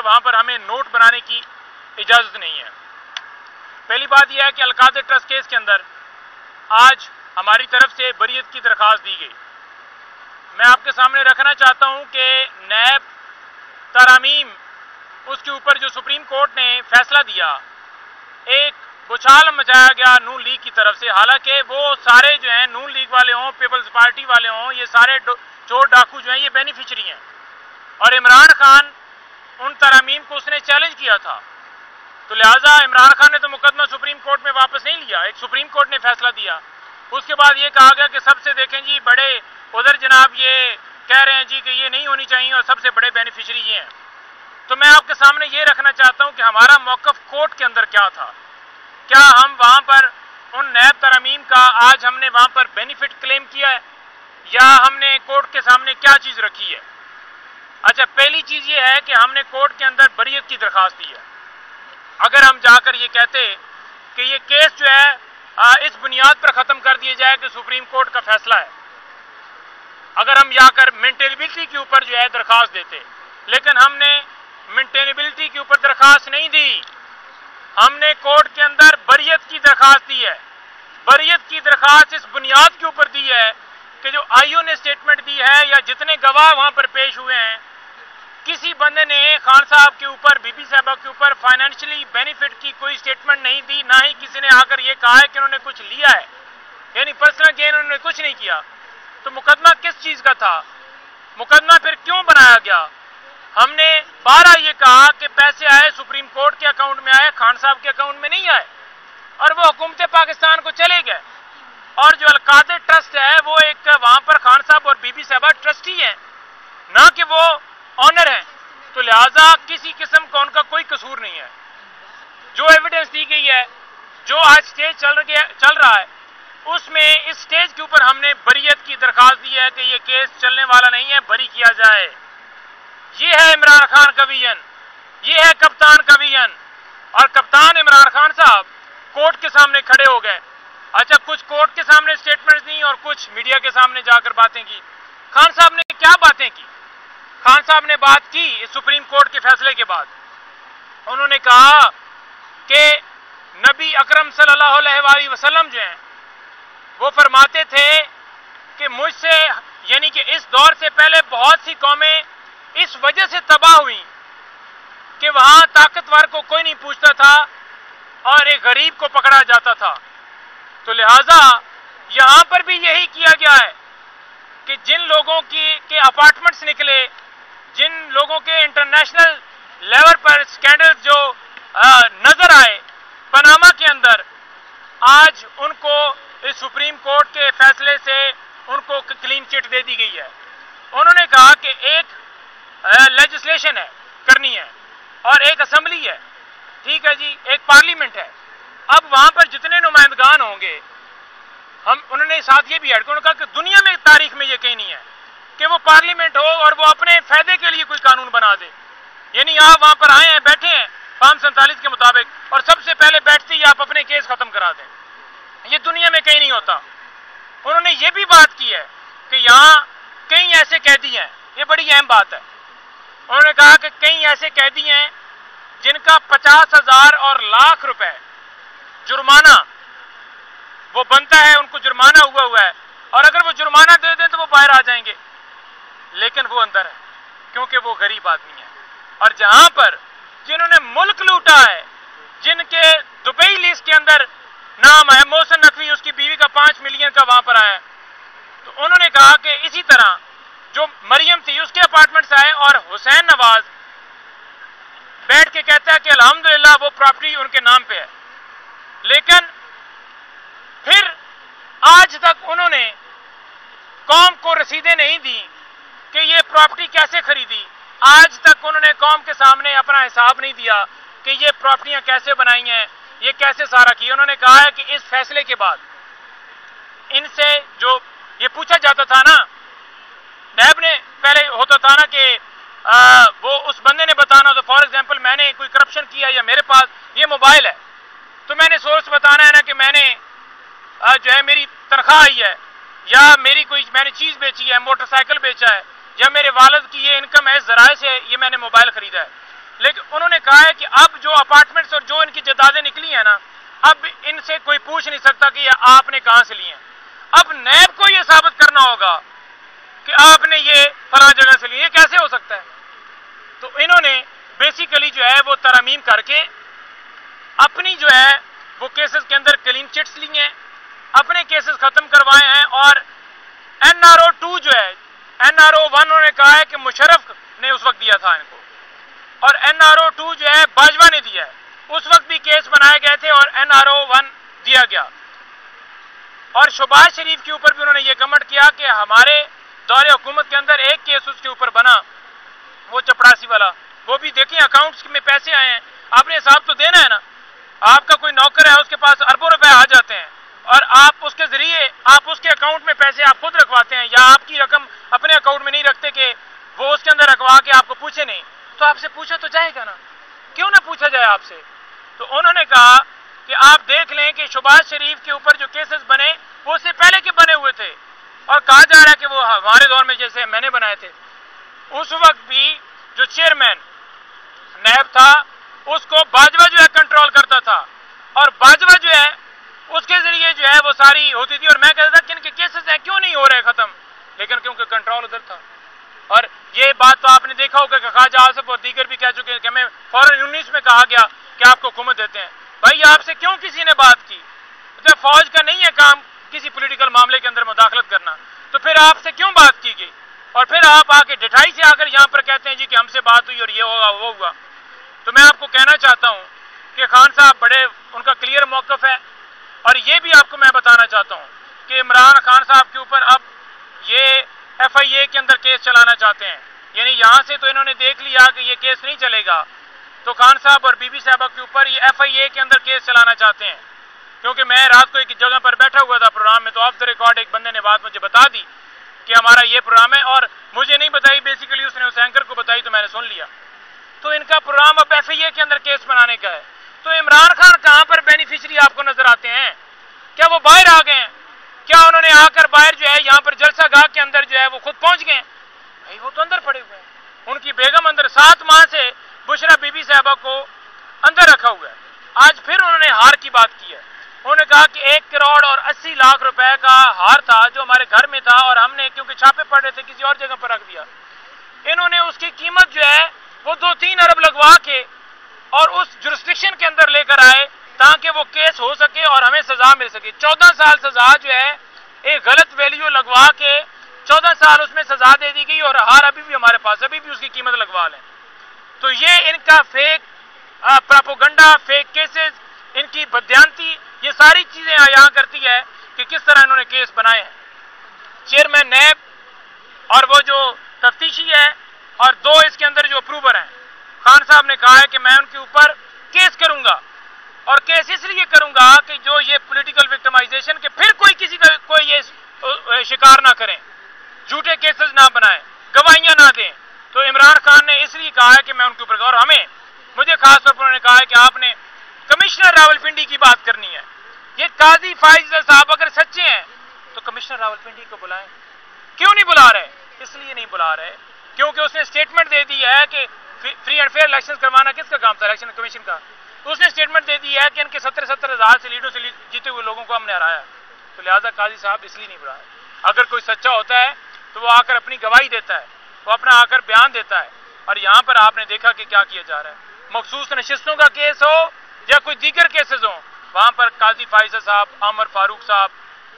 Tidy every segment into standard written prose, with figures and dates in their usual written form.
وہاں پر ہمیں نوٹ بنانے کی اجازت نہیں ہے۔ پہلی بات یہ ہے کہ القادر ٹرسٹ کیس کے اندر آج ہماری طرف سے بریت کی درخواست دی گئی۔ میں آپ کے سامنے رکھنا چاہتا ہوں کہ نیب ترامیم اس کے اوپر جو سپریم کورٹ نے فیصلہ دیا، ایک بچھال مچایا گیا نون لیگ کی طرف سے، حالانکہ وہ سارے جو ہیں نون لیگ والے ہوں، پیپلز پارٹی والے ہوں، یہ سارے چور ڈاکو جو ہیں یہ بینیفیشری ہیں، اور عمران خان ان ترامیم کو اس نے چیلنج کیا تھا، تو لہٰذا عمران خان نے تو مقدمہ سپریم کورٹ میں واپس نہیں لیا، ایک سپریم کورٹ نے فیصلہ دیا۔ اس کے بعد یہ کہا گیا کہ سب سے دیکھیں جی بڑے ادھر جناب یہ کہہ رہے ہیں جی کہ یہ نہیں ہونی چاہیے اور سب سے بڑے بینیفیشری یہ ہیں۔ تو میں آپ کے سامنے یہ رکھنا چاہتا ہوں کہ ہمارا موقف کورٹ کے اندر کیا تھا، کیا ہم وہاں پر ان نیب ترامیم کا آج ہم نے وہاں پر بینیفٹ کلیم کیا ہے، یا ہم نے کورٹ کے سامنے کیا چیز رکھی ہے؟ اچھا، پہلی چیز یہ ہے کہ ہم نے کورٹ کے اندر بریت کی درخواست دی ہے۔ اگر ہم جا کر یہ کہتے کہ یہ کیس جو ہے اس بنیاد پر ختم کر دیا جائے کہ سپریم کورٹ کا فیصلہ ہے، اگر ہم جا کر مینٹینیبلٹی کے اوپر جو ہے درخواست دیتے، لیکن ہم نے مینٹینیبلٹی کے اوپر درخواست نہیں دی، ہم نے کورٹ کے اندر بریت کی درخواست دی ہے۔ بریت کی درخواست اس بنیاد کے اوپر دی ہے کہ جو آئیو نے سٹیٹمنٹ دی ہے یا جتنے گواہ وہاں پر پیش ہوئے ہیں، کسی بندے نے خان صاحب کے اوپر، بی بی صاحبہ کے اوپر فائنینشلی بینیفٹ کی کوئی سٹیٹمنٹ نہیں دی، نہ ہی کسی نے آ کر یہ کہا ہے کہ انہوں نے کچھ لیا ہے، یعنی پرسنل گین انہوں نے کچھ نہیں کیا۔ تو مقدمہ کس چیز کا تھا؟ مقدمہ پھر کیوں بنایا گیا؟ ہم نے بارہ یہ کہا کہ پیسے آئے سپریم کورٹ کے اکاؤنٹ میں آئے، خان صاحب کے اکاؤنٹ میں نہیں آئے، اور وہ حکومت پاکستان کو چلے گئے، اور جو القادر ٹرسٹ ہے وہ ایک وہاں پر خان صاحب اور بی بی صاحبہ ٹرسٹی ہیں، نہ کہ وہ آنر ہیں، تو لہٰذا کسی قسم کا ان کا کوئی قصور نہیں ہے۔ جو ایویڈنس دی گئی ہے، جو آج سٹیج چل رہا ہے، اس میں اس سٹیج کے اوپر ہم نے بریت کی درخواست دی ہے کہ یہ کیس چلنے والا نہیں ہے، بری کیا جائے۔ یہ ہے عمران خان کا ویژن، یہ ہے کپتان کا ویژن، اور کپتان عمران خان صاحب کورٹ کے سامنے کھڑے ہو گئے۔ اچھا، کچھ کورٹ کے سامنے سٹیٹمنٹس دی اور کچھ میڈیا کے سامنے جا کر باتیں کی۔ خان صاحب نے کیا باتیں کی؟ خان صاحب نے بات کی اس سپریم کورٹ کے فیصلے کے بعد، انہوں نے کہا کہ نبی اکرم صلی اللہ علیہ وآلہ وسلم جو ہیں وہ فرماتے تھے کہ مجھ سے، یعنی کہ اس دور سے پہلے بہت سی قومیں اس وجہ سے تباہ ہوئیں کہ وہاں طاقتور کو کوئی نہیں پوچھتا تھا اور ایک غریب کو پکڑا جاتا تھا، تو لہٰذا یہاں پر بھی یہی کیا گیا ہے کہ جن لوگوں کے اپارٹمنٹس نکلے، جن لوگوں کے انٹرنیشنل لیول پر سکینڈل جو نظر آئے پاناما کے اندر، آج ان کو اس سپریم کورٹ کے فیصلے سے ان کو کلین چٹ دے دی گئی ہے۔ انہوں نے کہا کہ ایک لیجسلیشن ہے کرنی ہے اور ایک اسمبلی ہے، ٹھیک ہے جی، ایک پارلیمنٹ ہے، اب وہاں پر جتنے نمائندگان ہوں گے، انہوں نے ساتھ یہ بھی ایڈ کیا کہ دنیا میں تاریخ میں یہ کہیں نہیں ہے کہ وہ پارلیمنٹ ہو اور وہ اپنے فائدے کے لیے کوئی قانون بنا دے، یعنی آپ وہاں پر آئے ہیں، بیٹھے ہیں فارم 47 کے مطابق، اور سب سے پہلے بیٹھتے ہی آپ اپنے کیس ختم کرا دیں، یہ دنیا میں کہیں نہیں ہوتا۔ انہوں نے یہ بھی بات کی ہے کہ یہاں کئی ایسے قیدی ہیں، یہ بڑی اہم بات ہے، انہوں نے کہا کہ کئی ایسے قیدی ہیں جن کا 50,000 اور لاکھ روپے جرمانہ وہ بنتا ہے، ان کو جرمانہ ہوا ہے، اور اگر وہ جرمانہ دے دیں تو وہ باہر آ جائیں گے، لیکن وہ اندر ہے کیونکہ وہ غریب آدمی ہے۔ اور جہاں پر جنہوں نے ملک لوٹا ہے، جن کے دبئی لیسٹ کے اندر نام ہے، محسن نقوی اس کی بیوی کا 5 ملین کا وہاں پر آیا، تو انہوں نے کہا کہ اسی طرح جو مریم تھی اس کے اپارٹمنٹس آئے، اور حسین نواز بیٹھ کے کہتا ہے کہ الحمدللہ وہ پراپرٹی ان کے نام پہ ہے، لیکن پھر آج تک انہوں نے قوم کو رسیدیں نہیں دی کہ یہ پراپرٹی کیسے خریدی، آج تک انہوں نے قوم کے سامنے اپنا حساب نہیں دیا کہ یہ پراپرٹیاں کیسے بنائی ہیں، یہ کیسے سارا کی۔ انہوں نے کہا ہے کہ اس فیصلے کے بعد ان سے جو یہ پوچھا جاتا تھا نا، نیب نے پہلے ہوتا تھا نا کہ وہ اس بندے نے بتانا، تو فار ایگزامپل میں نے کوئی کرپشن کیا یا میرے پاس یہ موبائل ہے تو میں نے سورس بتانا ہے نا کہ میں نے جو ہے میری تنخواہ آئی ہے، یا میری کوئی میں نے چیز بیچی ہے، موٹر سائیکل بیچا ہے، یا میرے والد کی یہ انکم ہے، اس ذرائع سے یہ میں نے موبائل خریدا ہے۔ لیکن انہوں نے کہا ہے کہ اب جو اپارٹمنٹس اور جو ان کی جائیدادیں نکلی ہیں نا، اب ان سے کوئی پوچھ نہیں سکتا کہ یہ آپ نے کہاں سے لی ہیں۔ اب نیب کو یہ ثابت کرنا ہوگا کہ آپ نے یہ فلاں جگہ سے لی، یہ کیسے ہو سکتا ہے؟ تو انہوں نے بیسیکلی جو ہے وہ ترامیم کر کے اپنی جو ہے وہ کیسز کے اندر کلین چٹس لی ہیں، اپنے کیسز ختم کروائے ہیں، اور NRO 2 جو ہے، NRO 1 انہوں نے کہا ہے کہ مشرف نے اس وقت دیا تھا ان کو، اور NRO 2 جو ہے باجوہ نے دیا ہے، اس وقت بھی کیس بنائے گئے تھے اور NRO 1 دیا گیا۔ اور شہباز شریف کے اوپر بھی انہوں نے یہ کمنٹ کیا کہ ہمارے دور حکومت کے اندر ایک کیس اس کے اوپر بنا، وہ چپڑاسی والا، وہ بھی دیکھیں اکاؤنٹس میں پیسے آئے ہیں، آپ نے حساب تو دینا ہے نا۔ آپ کا کوئی نوکر ہے، اس کے پاس اربوں روپے آ جاتے ہیں، اور آپ اس کے ذریعے آپ اس کے اکاؤنٹ میں پیسے آپ خود رکھواتے ہیں، یا آپ کی رقم اپنے اکاؤنٹ میں نہیں رکھتے کہ وہ اس کے اندر رکھوا کے آپ کو پوچھے نہیں، تو آپ سے پوچھا تو جائے گا نا، کیوں نہ پوچھا جائے آپ سے؟ تو انہوں نے کہا کہ آپ دیکھ لیں کہ شہباز شریف کے اوپر جو کیسز بنے وہ اس سے پہلے کے بنے ہوئے تھے، اور کہا جا رہا ہے کہ وہ ہمارے دور میں جیسے میں نے بنائے تھے۔ اس وقت بھی جو چیئرمین نیب تھا اس کو باجوہ جو ہے کنٹرول کرتا تھا، اور باجوہ جو ہے اس کے ذریعے جو ہے وہ ساری ہوتی تھی، اور میں کہتا تھا کہ ان کے کیسز ہیں کیوں نہیں ہو رہے ختم، لیکن کیونکہ کنٹرول ادھر تھا۔ اور یہ بات تو آپ نے دیکھا ہوگا کہ خواجہ آصف اور دیگر بھی کہہ چکے ہیں کہ ہمیں فوراً 19 میں کہا گیا کہ آپ کو حکومت دیتے ہیں۔ بھائی آپ سے کیوں کسی نے بات کی؟ جب فوج کا نہیں ہے کام کسی پولیٹیکل معاملے کے اندر مداخلت کرنا، تو پھر آپ سے کیوں بات کی گئی؟ اور پھر آپ آ کے ڈٹھائی سے آ کر یہاں پر کہتے ہیں جی کہ ہم سے بات ہوئی اور یہ ہوگا وہ ہوا۔ تو میں آپ کو کہنا چاہتا ہوں کہ خان صاحب بڑے ان کا کلیئر موقف ہے، اور یہ بھی آپ کو میں بتانا چاہتا ہوں کہ عمران خان صاحب کے اوپر اب یہ FIA کے اندر کیس چلانا چاہتے ہیں، یعنی یہاں سے تو انہوں نے دیکھ لیا کہ یہ کیس نہیں چلے گا، تو خان صاحب اور بی بی صاحبہ کے اوپر یہ FIA کے اندر کیس چلانا چاہتے ہیں۔ کیونکہ میں رات کو ایک جگہ پر بیٹھا ہوا تھا پروگرام میں، تو آف دا ریکارڈ ایک بندے نے بات مجھے بتا دی کہ ہمارا یہ پروگرام ہے، اور مجھے نہیں بتائی، بیسیکلی اس نے اس اینکر کو بتائی تو میں نے سن لیا۔ تو ان کا پروگرام اب FIA کے اندر کیس بنانے کا ہے۔ تو عمران خان کہاں پر بینیفیشری آپ کو نظر آتے ہیں؟ کیا وہ باہر آ گئے ہیں؟ کیا انہوں نے آ کر باہر جو ہے یہاں پر جلسہ گاہ کے اندر جو ہے وہ خود پہنچ گئے ہیں؟ بھائی وہ تو اندر پڑے ہوئے ہیں، ان کی بیگم اندر 7 ماہ سے بشرا بی بی صاحبہ کو اندر رکھا ہوا ہے۔ آج پھر انہوں نے ہار کی بات کی ہے، انہوں نے کہا کہ 1 کروڑ اور 80 لاکھ روپے کا ہار تھا جو ہمارے گھر میں تھا، اور ہم نے کیونکہ چھاپے پڑ رہے تھے کسی اور جگہ پر رکھ دیا۔ انہوں نے اس کی قیمت جو ہے وہ 2-3 ارب لگوا کے اور اس جورسڈکشن کے اندر لے کر آئے تاکہ وہ کیس ہو سکے اور ہمیں سزا مل سکے۔ 14 سال سزا جو ہے ایک غلط ویلیو لگوا کے 14 سال اس میں سزا دے دی گئی، اور ہار ابھی بھی ہمارے پاس، ابھی بھی اس کی قیمت لگوا لیں۔ تو یہ ان کا فیک پراپوگنڈا، فیک کیسز، ان کی بددیانتی، یہ ساری چیزیں یہاں کرتی ہے کہ کس طرح انہوں نے کیس بنائے ہیں۔ چیئرمین نیب اور وہ جو تفتیشی ہے اور 2 اس کے اندر جو اپروور ہیں، خان صاحب نے کہا ہے کہ میں ان کے اوپر کیس کروں گا، اور کیس اس لیے کروں گا کہ جو یہ پولیٹیکل وکٹمائزیشن کے پھر کوئی کسی کا کوئی یہ شکار نہ کریں، جھوٹے کیسز نہ بنائیں، گواہیاں نہ دیں۔ تو عمران خان نے اس لیے کہا ہے کہ میں ان کے اوپر، اور مجھے خاص طور پر انہوں نے کہا ہے کہ آپ نے کمشنر راولپنڈی کی بات کرنی ہے۔ یہ قاضی فائز صاحب اگر سچے ہیں تو کمشنر راولپنڈی کو بلائیں، کیوں نہیں بلا رہے؟ اس لیے نہیں بلا رہے کیونکہ اس نے اسٹیٹمنٹ دے دی ہے کہ فری اینڈ فیئر الیکشن کروانا کس کا کام تھا؟ الیکشن کمیشن کا۔ تو اس نے اسٹیٹمنٹ دے دی ہے کہ ان کے 70 ہزار سے لیڈروں سے جیتے ہوئے لوگوں کو ہم نے ہرایا، تو لہٰذا قاضی صاحب اس لیے نہیں بلا رہے۔ اگر کوئی سچا ہوتا ہے تو وہ آ کر اپنی گواہی دیتا ہے، وہ اپنا آ کر بیان دیتا ہے، اور یہاں پر آپ نے دیکھا کہ کیا کیا جا رہا ہے۔ مخصوص نشستوں کا کیس ہو یا کوئی دیگر کیسز ہوں، وہاں پر قاضی فائزہ صاحب، عامر فاروق صاحب،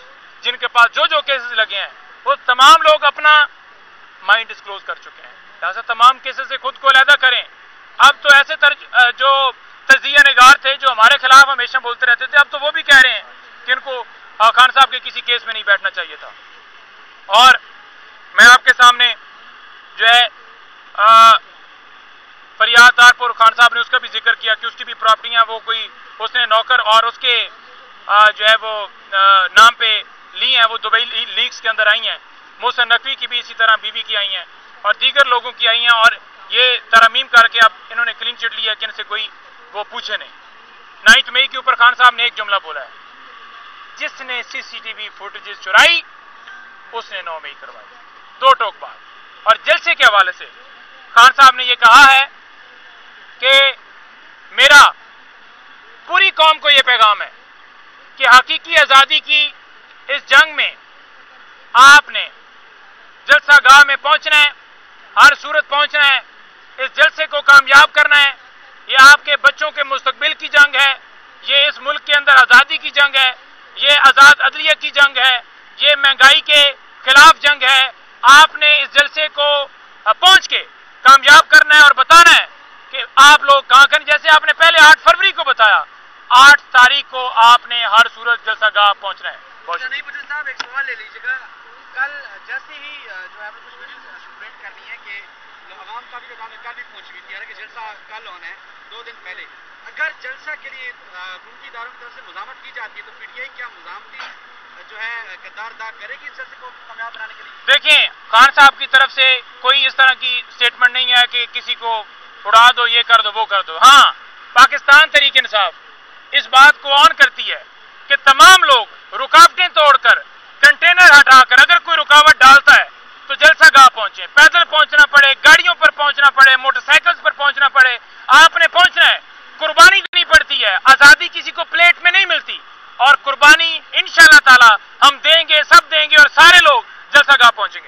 جن کے پاس جو کیسز لگے ہیں وہ تمام لوگ اپنا مائنڈ ڈسکلوز کر چکے ہیں، لہٰذا تمام کیسز سے خود کو علیحدہ کریں۔ اب تو ایسے جو تجزیہ نگار تھے جو ہمارے خلاف ہمیشہ بولتے رہتے تھے، اب تو وہ بھی کہہ رہے ہیں کہ ان کو خان صاحب کے کسی کیس میں نہیں بیٹھنا چاہیے تھا۔ اور میں آپ کے سامنے جو ہے فریاد تارپور خان صاحب نے اس کا بھی ذکر کیا کہ اس کی بھی پراپرٹیاں وہ کوئی اس نے نوکر اور اس کے جو ہے وہ نام پہ لی ہیں، وہ دبئی لیگز کے اندر آئی ہیں۔ محسن نقوی کی بھی اسی طرح بیوی کی آئی ہیں اور دیگر لوگوں کی آئی ہیں، اور یہ ترمیم کر کے اب انہوں نے کلین چٹ لیا کہ ان سے کوئی وہ پوچھے نہیں۔ 9 مئی کے اوپر خان صاحب نے ایک جملہ بولا ہے، جس نے CCTV فوٹیجز چرائی اس نے 9 مئی کروائی، 2 ٹوک بات۔ اور جلسے کے حوالے سے خان صاحب نے یہ کہا ہے میرا پوری قوم کو یہ پیغام ہے کہ حقیقی آزادی کی اس جنگ میں آپ نے جلسہ گاہ میں پہنچنا ہے، ہر صورت پہنچنا ہے، اس جلسے کو کامیاب کرنا ہے۔ یہ آپ کے بچوں کے مستقبل کی جنگ ہے، یہ اس ملک کے اندر آزادی کی جنگ ہے، یہ آزاد عدلیہ کی جنگ ہے، یہ مہنگائی کے خلاف جنگ ہے۔ آپ نے اس جلسے کو پہنچ کے کامیاب کرنا ہے اور بتانا ہے کہ آپ لوگ کہاں کریں، جیسے آپ نے پہلے 8 فروری کو بتایا، 8 تاریخ کو آپ نے ہر صورت جلسہ گاہ پہنچنا ہے۔ نہیں بجے صاحب ایک سوال لے لیجیے گا، کل جیسے ہی جو ہے کچھ ویڈیوز شروع کرنی ہے کہ عوام کا بھی کام کل بھی پہنچ گئی تھی، حالانکہ جلسہ کل ہونا ہے 2 دن پہلے، اگر جلسہ کے لیے حکومتی اداروں کی طرف سے مزاحمت کی جاتی ہے تو پی ٹی آئی کیا مزاحمتی جو ہے کردار ادا کرے گی اس جلسے کو کامیاب بنانے کے لیے؟ دیکھیں، خان صاحب کی طرف سے کوئی اس طرح کی سٹیٹمنٹ نہیں ہے کہ کسی کو اڑا دو، یہ کر دو، وہ کر دو۔ ہاں، پاکستان تحریک انصاف اس بات کو آن کرتی ہے کہ تمام لوگ رکاوٹیں توڑ کر، کنٹینر ہٹا کر، اگر کوئی رکاوٹ ڈالتا ہے تو جلسہ گاہ پہنچے، پیدل پہنچنا پڑے، گاڑیوں پر پہنچنا پڑے، موٹر سائیکلز پر پہنچنا پڑے، آپ نے پہنچنا ہے۔ قربانی دینی پڑتی ہے، آزادی کسی کو پلیٹ میں نہیں ملتی، اور قربانی انشاءاللہ تعالی ہم دیں گے، سب دیں گے، اور سارے لوگ جلسہ گاہ پہنچیں گے۔